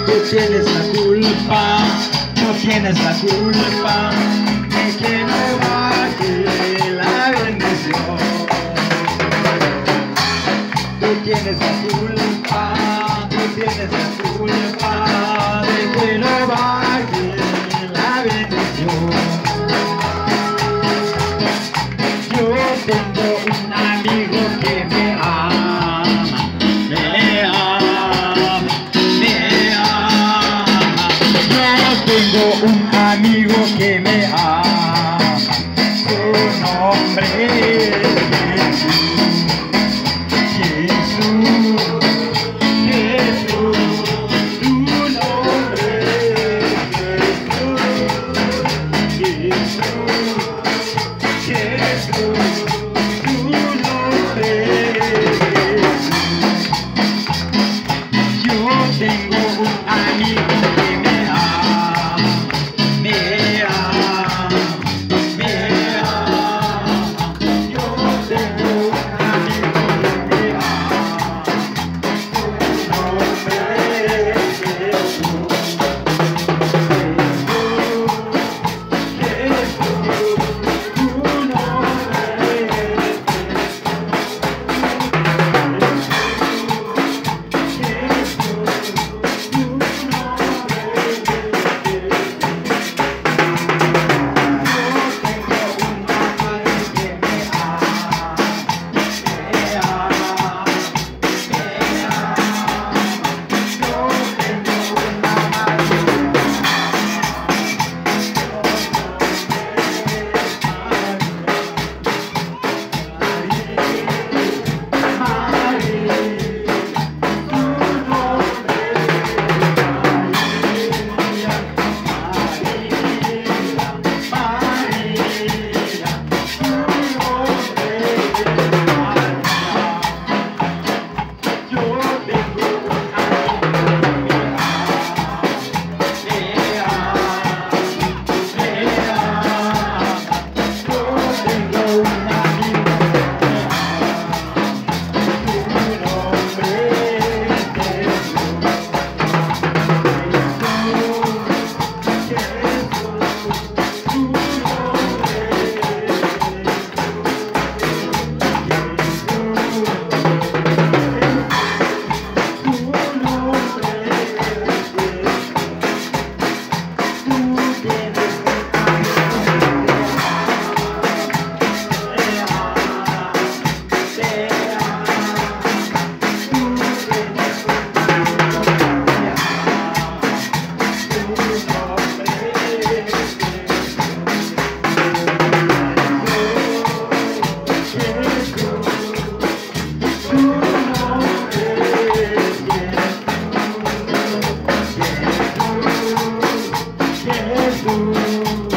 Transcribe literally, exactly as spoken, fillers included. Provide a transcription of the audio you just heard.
tienes la culpa, no tienes la culpa de que no baje la bendición. Tú tienes la culpa, tú tienes la culpa de que no baje la bendición. Yo tengo un amigo que me ama, me ama, me ama. Yo tengo un amigo que me ama, su nombre es Jesús. Jesús, Jesús, tu nombre es Jesús. Jesús, Jesús, tu nombre es Jesús. Yo tengo un amigo que me ama, me ama, me ama. Yo tengo un amigo que me ama, su nombre es Jesús. Jesús.